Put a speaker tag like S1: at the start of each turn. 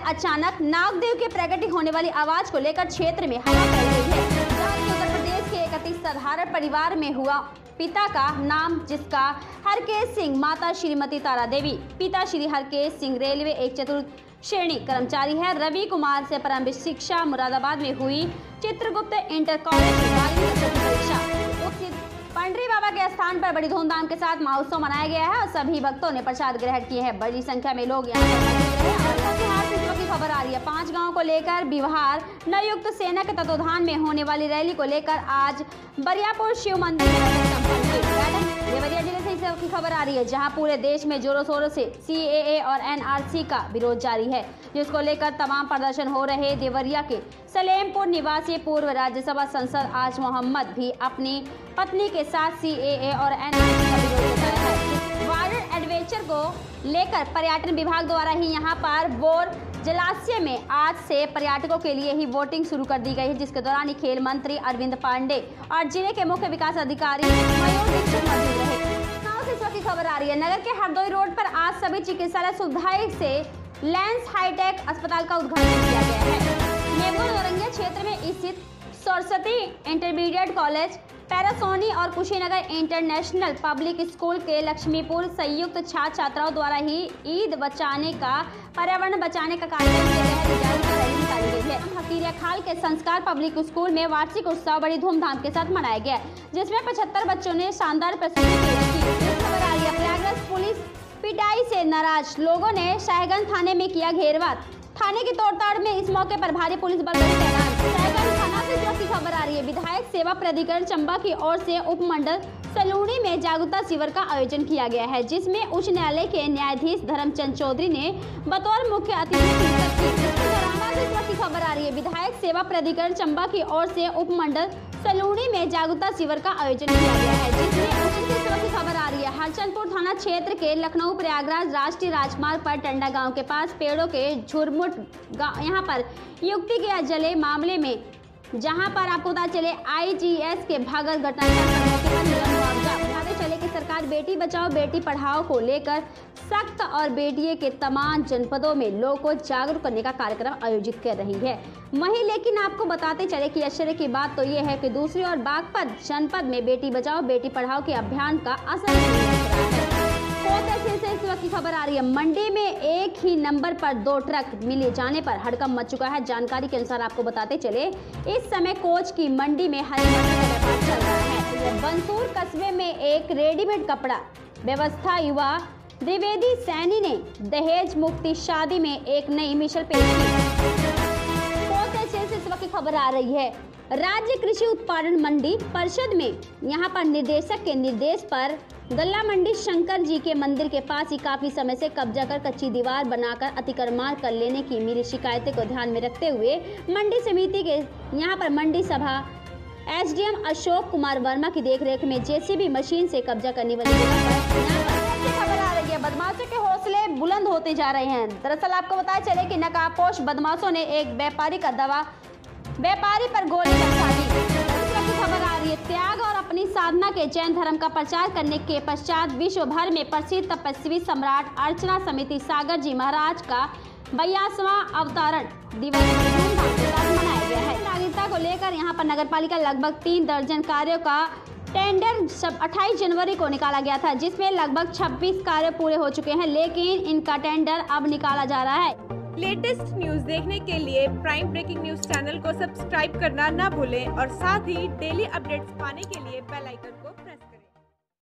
S1: अचानक नागदेव के प्रकट होने वाली आवाज को लेकर क्षेत्र में हवा फैल गई है। उत्तर प्रदेश के एक अति साधारण परिवार में हुआ पिता का नाम जिसका हरकेश सिंह, माता श्रीमती तारा देवी, पिता श्री हरकेश सिंह रेलवे एक चतुर्थ श्रेणी कर्मचारी है। रवि कुमार से प्रारंभिक शिक्षा मुरादाबाद में हुई। चित्रगुप्त इंटर कॉलेज में 12वीं कक्षा की परीक्षा। पंडरी बाबा के स्थान पर बड़ी धूमधाम के साथ महोत्सव मनाया गया है और सभी भक्तों ने प्रसाद ग्रहण किए हैं। बड़ी संख्या में लोग यहाँ पर मौजूद रहे। और की खबर आ रही है, 5 गांवों को लेकर बिहार नवयुक्त सेना के तत्वाधान में होने वाली रैली को लेकर आज बरियापुर शिव मंदिर में संपन्न हुई। देवरिया जिले से इस की खबर आ रही है, जहां पूरे देश में जोरों शोरों से CAA और NRC का विरोध जारी है, जिसको लेकर तमाम प्रदर्शन हो रहे। देवरिया के सलेमपुर निवासी पूर्व राज्यसभा सांसद आज मोहम्मद भी अपनी पत्नी के साथ CAA और NRC का विरोध जताया है। वाटर एडवेंचर को लेकर पर्यटन विभाग द्वारा ही यहां पर बोर जलाशय में आज से पर्यटकों के लिए ही वोटिंग शुरू कर दी गई है, जिसके दौरान खेल मंत्री अरविंद पांडे और जिले के मुख्य विकास अधिकारी मयूर दीक्षित मौजूद रहे। की खबर आ रही है, नगर के हरदोई रोड पर आज सभी चिकित्सालय सुविधाएं से लेंस हाईटेक अस्पताल का उद्घाटन किया गया है। मेबुल औरंगिया क्षेत्र में स्थित सरस्वती इंटरमीडिएट कॉलेज, पैरासोनी और कुशीनगर इंटरनेशनल पब्लिक स्कूल के लक्ष्मीपुर संयुक्त छात्र छात्राओं द्वारा ही ईद बचाने का पर्यावरण बचाने का कार्यक्रम के तहत जागरूकता रैली निकाली गई है। हकीरिया खाल के संस्कार पब्लिक स्कूल में वार्षिक उत्सव बड़ी धूमधाम के साथ मनाया गया, जिसमें 75 बच्चों ने शानदार प्रस्तुति पेश की। प्रयागराज पुलिस पिटाई से नाराज लोगों ने शाहगंज थाने में किया घेराव। थाने की तोड़ताड़ में इस मौके पर भारी पुलिस बल तैनात। शाहगंज थाना से जो खबर आ रही है, विधायक सेवा प्राधिकरण चंबा की ओर से उपमंडल सलूनी में जागरूकता शिविर का आयोजन किया गया है, जिसमें उच्च न्यायालय के न्यायाधीश धर्मचंद चौधरी ने बतौर मुख्य अतिथि शिरकत की। खबर आ रही है, विधायक सेवा प्राधिकरण चंबा की ओर से उपमंडल सलूनी में जागरूकता शिविर का आयोजन किया गया है, जिसमें की खबर आ रही है, हरचंदपुर थाना क्षेत्र के लखनऊ प्रयागराज राष्ट्रीय राजमार्ग पर टंडा गांव के पास पेड़ों के झुरमुट यहां पर युवती के जले मामले में, जहां पर आपको पता चले IGS के भागल घटना बताते चले कि सरकार बेटी बचाओ बेटी पढ़ाओ को लेकर सख्त और बेटियों के तमाम जनपदों में लोगों को जागरूक करने का कार्यक्रम आयोजित कर रही है। वहीं लेकिन आपको बताते चले कि आश्चर्य की बात तो ये है कि दूसरी ओर बागपत जनपद में बेटी बचाओ बेटी पढ़ाओ के अभियान का असर इस वक्त की खबर आ रही है, मंडी में एक ही नंबर पर 2 ट्रक मिले जाने पर हड़कंप मच चुका है। जानकारी के अनुसार आपको बताते चले इस समय कोच की मंडी में हरी मटर का व्यापार चल रहा है। बंसूर कस्बे में एक रेडीमेड कपड़ा व्यवस्था युवा द्विवेदी सैनी ने दहेज मुक्ति शादी में एक नई मिसाल पेश की। इस वक्त की खबर आ रही है, राज्य कृषि उत्पादन मंडी परिषद में यहां पर निर्देशक के निर्देश पर गल्ला मंडी शंकर जी के मंदिर के पास ही काफी समय से कब्जा कर कच्ची दीवार बनाकर अतिक्रमण कर लेने की मिली शिकायतें को ध्यान में रखते हुए मंडी समिति के यहां पर मंडी सभा SDM अशोक कुमार वर्मा की देखरेख में JCB मशीन से कब्जा करने वाली खबर आ रही है, बदमाशों के हौसले बुलंद होते जा रहे हैं। दरअसल आपको बताया चले कि नकाबपोश बदमाशों ने एक व्यापारी पर गोली बरसा दी। खबर आ रही है, त्याग और अपनी साधना के जैन धर्म का प्रचार करने के पश्चात विश्व भर में प्रसिद्ध तपस्वी सम्राट अर्चना समिति सागर जी महाराज का 82वां अवतरण दिवस मनाया गया है। नागरिकता को लेकर यहां पर नगरपालिका लगभग 3 दर्जन कार्यों का टेंडर 28 जनवरी को निकाला गया था, जिसमें लगभग 26 कार्य पूरे हो चुके हैं, लेकिन इनका टेंडर अब निकाला जा रहा है।
S2: लेटेस्ट न्यूज देखने के लिए प्राइम ब्रेकिंग न्यूज चैनल को सब्सक्राइब करना ना भूलें और साथ ही डेली अपडेट्स पाने के लिए बेल आइकन को प्रेस करें।